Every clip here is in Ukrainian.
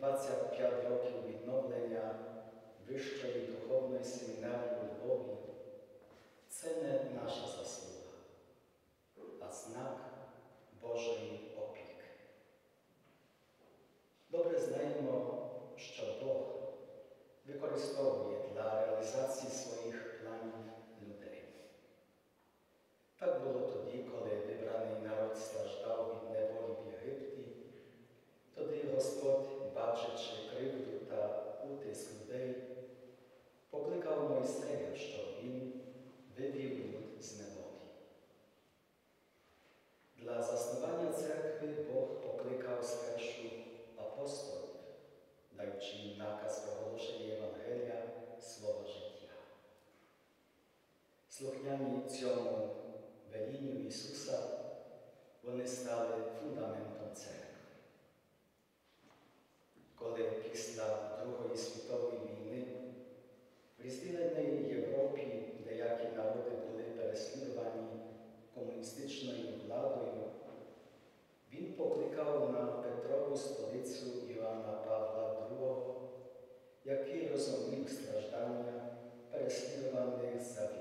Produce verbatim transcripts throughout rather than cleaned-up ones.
двадцять п'ять років відновлення Вищої духовної семінарії у Львові – це не наша заслуга, а знак Божої опіки. Добре знаємо, що Бог використовує для реалізації своїх планів людей. Так було тоді, коли вибраний народ страждав від неволі в Єгипті. Тоді Господь, бачачи кривду та утиск людей, покликав Мойсея, щоб він вивів люд з неволі. Для заснування церкви Бог покликав спершу апостолів, даючи їм наказ проголошення Євангелія свого життя. Слухняні цьому велінню Ісуса, вони стали фундаментом церкви. Коли після Другої світової війни в розділеній Європі деякі народи були переслідувані комуністичною владою, він покликав на Петрову столицю Іоанна Павла другого, який розумів страждання переслідуваних за віру.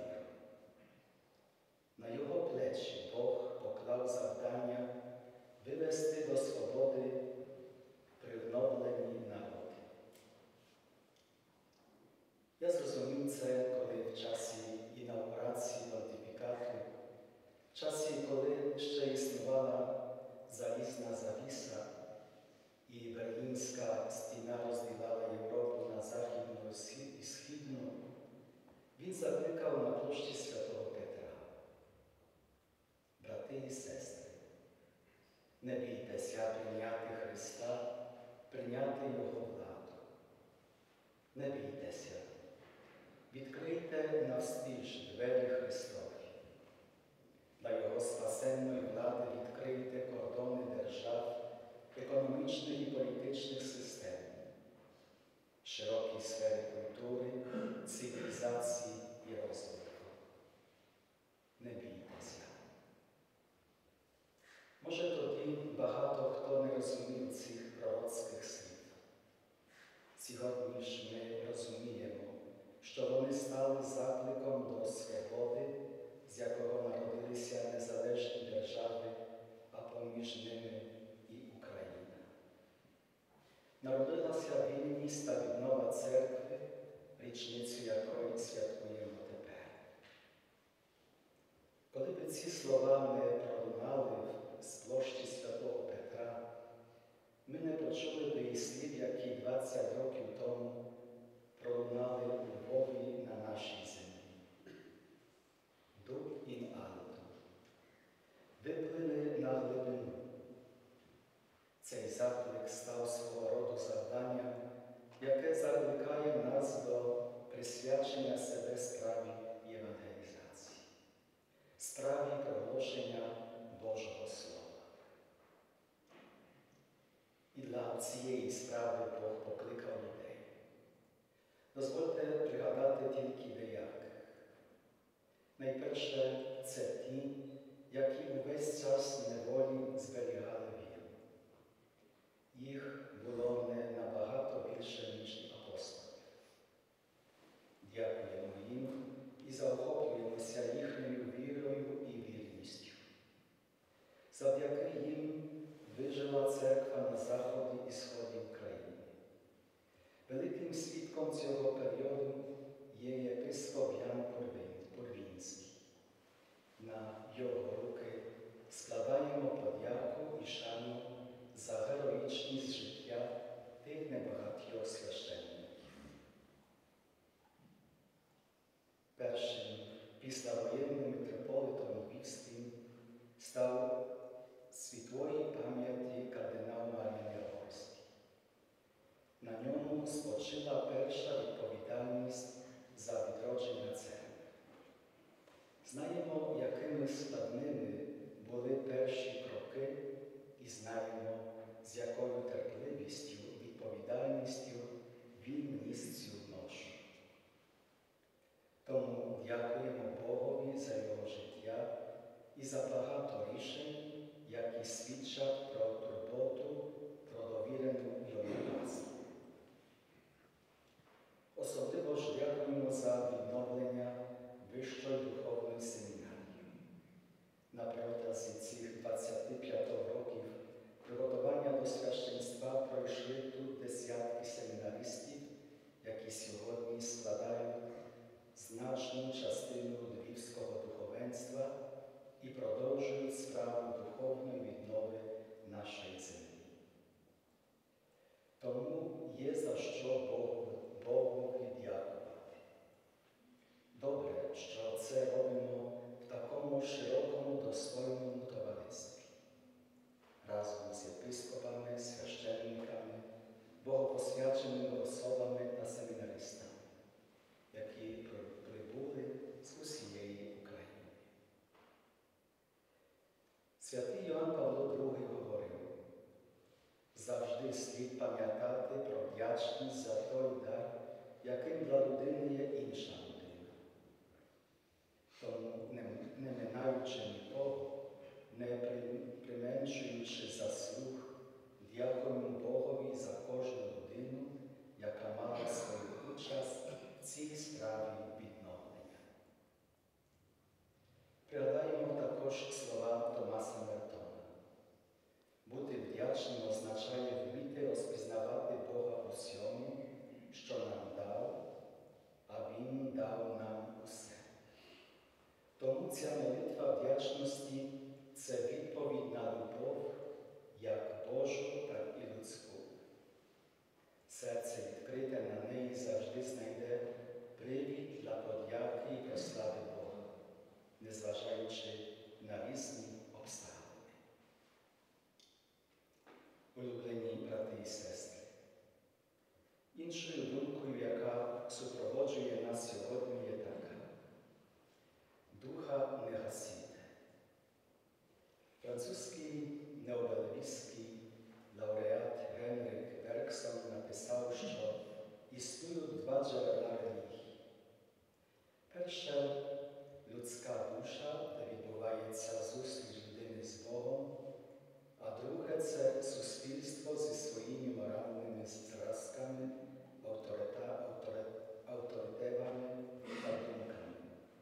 На його плечі Бог поклав завдання вивести до свободи пригноблені народи. Я зрозумів це, коли в часі інаугурації понтифікату, в часі, коли ще існувала залізна завіса і Берлінська стіна розділяла Європу на західну і східну, він закликав на площі Святого Петра: брати і сестри, не бійтеся прийняти Христа, прийняти Його владу. Не бійтеся, відкрийте навстіж двері Христові. Для Його спасенної влади відкрийте кордони держав, економічних і політичних систем, широкі сфери культури, цивілізації і розвитку. Не бійтеся. Може, тоді багато хто не розумів цих пророцьких слів. Сьогодні ж ми розуміємо, що вони стали закликом до свободи, з якого народилися незалежні держави, а поміж ними і Україна. Народилася вільність та віднова церкви, річницю якої святкуємо тепер. Коли б ці слова не пролунали з площі Святого Петра, ми не почули б і слів, які двадцять років тому пролунали у Львові на нашій землі. Дух ін альто. Виплили на глибину. Цей заклик став свого роду завданням, яке закликає нас до присвячення себе справі євангелізації, справі проголошення Божого Слова. І для цієї справи Бог покликав людей. Дозвольте пригадати тільки деяких. Найперше, це ті, які увесь час неволі зберігали віру. Їх було не набагато більше, ніж апостолів. Дякуємо їм і заохоплюємося їхньою вірою і вірністю. Завдяки їм вижила церква на заході і сході України. Великим свідком цього періоду є єпископ Ян Порвінський. На його руки складаємо подяку і шану завжди слід пам'ятати про вдячність за той дар, яким для людини є інша людина. Тому, не, не минаючи нікого, не применшуючи заслуг, дякуємо Богові за кожну людину, яка мала свою участь в цій справі відновлення. Пригадаємо також слова Томаса Мертона. Бути вдячним означає вміти розпізнавати Бога у всьому, що нам дав, а Він дав нам усе. Тому ця молитва вдячності – це відповідь на любов, як Божу, так і людську. Серце відкрите на неї завжди знайде привід для подяки і прослави Бога, незважаючи на різні обставини. Улюблені брати і сестри, іншою думкою, яка супроводжує нас сьогодні, є така: духа не гасіте. Французький необелевістський лауреат Генрік Бергсон написав, що існують два джерела релігії. Перше – людська душа, де відбувається зустріч людини з Богом, а друге – це суспільство зі своїми моральними зразками, авторитетами та думками.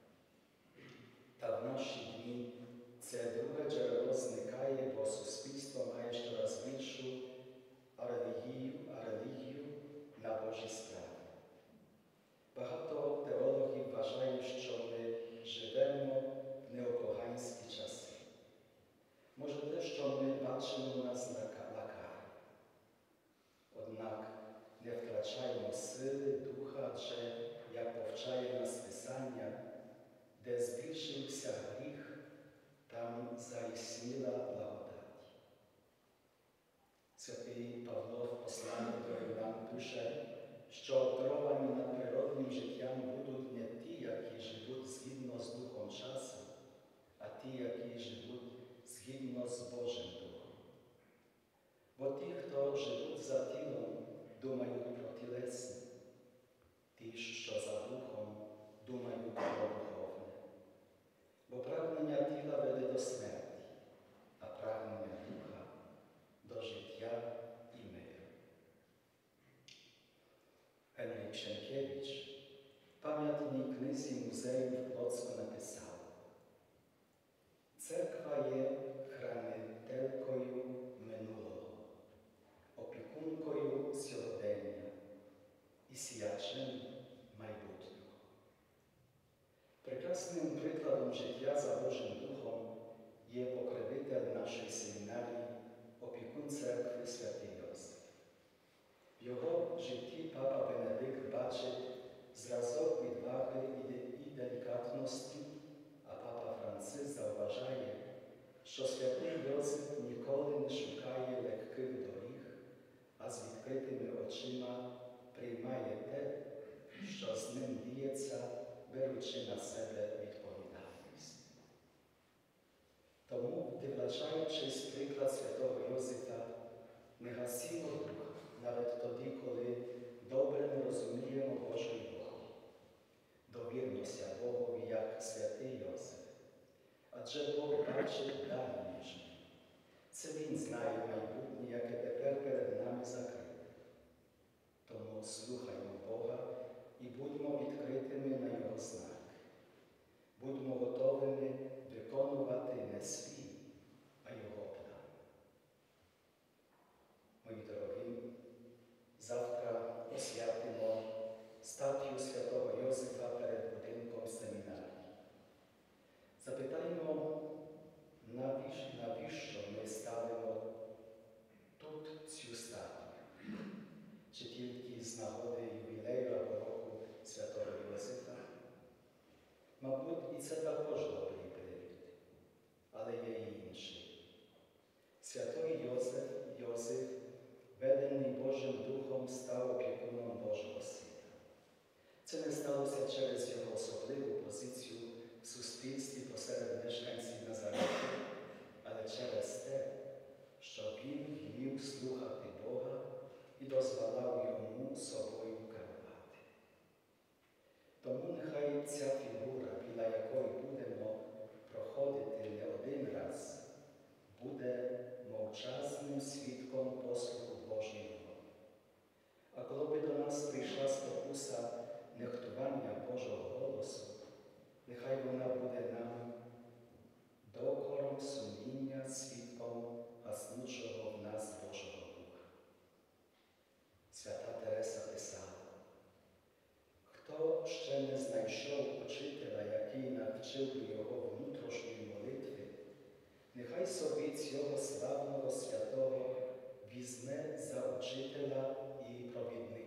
Та в наші дні це друге джерело зникає, бо суспільство має щораз більшу а релігію, а релігію на Божі справи. Багато теологів вважають, що ми живемо в неопоганські часи. Може, те, що ми бачимо, нас лякає. Однак не втрачаємо сили, духа, адже, як повчає нас Писання, де збільшився гріх, там заісніла благодать. Святий Павло в посланні до Римлян пише, що обдаровані надприродним життям будуть не ті, які живуть згідно з духом часу, а ті, які живуть згідно з Божим Духом. Бо ті, хто живуть за тілом, думають про тілесне, ті, що за духом, думають про духовне. Бо прагнення тіла веде до смерті, а прагнення духа – до життя і миру. Генрік Шенкевич в пам'ятній книзі музею в Плоцку написав: «Церква є хранителькою минулого, опікункою сьогодення і сіячем майбутнього». Прекрасним прикладом життя за Божим Духом є покровитель нашої семінарії, опікун церкви святий Йосиф. В його житті папа Бенедикт бачить зразок відваги і делікатності, а папа Франциск зауважає, що святий Йосиф ніколи не шукає легких доріг, а з відкритими очима приймає те, що з ним діється, беручи на себе відповідальність. Тому, дивлячаючись приклад святого Йосифа, не гасімо духа, навіть тоді, коли добре не розуміємо Божої волі. Довірмося Богові, як святий Йосиф, адже Бог бачить далі ніж ми. Це Він знає майбутнє, яке тепер перед нами закрите. Тому слухаймо Бога і будьмо відкритими на Його знаки. Будьмо готовими виконувати не свій, а Його план. Мої дорогі, завтра освятимо статую святого Йосифа перед будинком семінарії. Запитаємо, навіщо ми ставимо тут цю статую? Чи тільки з нагоди ювілею або року святого Йосифа? Мабуть, і це також добрий привід, але є і інший. Святий Йосиф, Йосиф, ведений Божим Духом, став опікуном Божого Сина. Це не сталося через його особливу позицію в суспільстві посеред мешканців Назарету, але через те, що він вмів слухати Бога дозволяв йому собою керувати. Тому нехай ця фігура, біля якої будемо проходити не один раз, буде мовчазним свідком послуху Божої волі. А коли би до нас прийшла спокуса нехтування Божого голосу, нехай вона буде нам докором сумління свідком гаснучого в нас Божого Духа. Свята Тереса писала: хто ще не знайшов учителя, який навчив би його внутрішньої молитви, нехай собі цього славного святого візьме за учителя і провідника.